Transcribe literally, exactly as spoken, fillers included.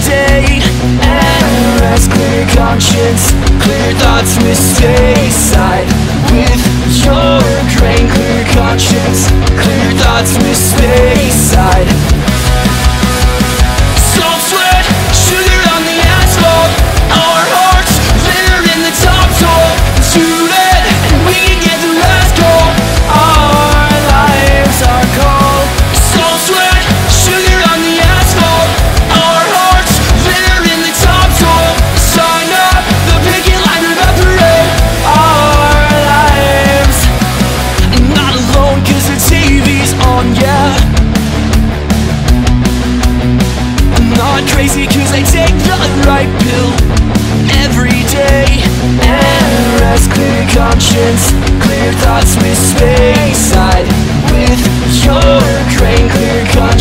day. And rest, clear conscience, clear thoughts with space side. With your grain, clear conscience, clear thoughts with space side. Salt, sweat, sugar on the asphalt. Our hearts litter in the top soil. Too late, and we can get the last call. Our lives are cold. Salt, sweat, sugar on the asphalt. Our hearts litter in the top soil. Sign up, the picket line evaporate. Our lives, not alone cause the T V's on, yeah. I'm not crazy cause I take the right pill every day. And rest, clear conscience, clear thoughts with space side. With your grain, clear conscience.